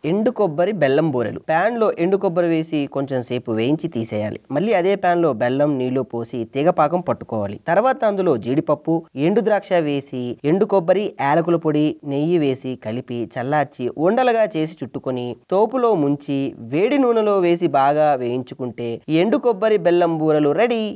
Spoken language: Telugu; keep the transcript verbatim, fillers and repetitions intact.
ఎండు కొబ్బరి బెల్లం బూరెలు. ప్యాన్ లో ఎండు కొబ్బరి వేసి కొంచెం సేపు వేయించి తీసేయాలి. మళ్ళీ అదే ప్యాన్ లో బెల్లం నీళ్లు పోసి తీగపాకం పట్టుకోవాలి. తర్వాత అందులో జీడిపప్పు, ఎండు ద్రాక్ష వేసి ఎండు కొబ్బరి, యాలకుల పొడి, నెయ్యి వేసి కలిపి చల్లార్చి ఉండలుగా చేసి చుట్టుకొని తోపులో ముంచి వేడి నూనెలో వేసి బాగా వేయించుకుంటే ఎండు కొబ్బరి బెల్లం బూరెలు రెడీ.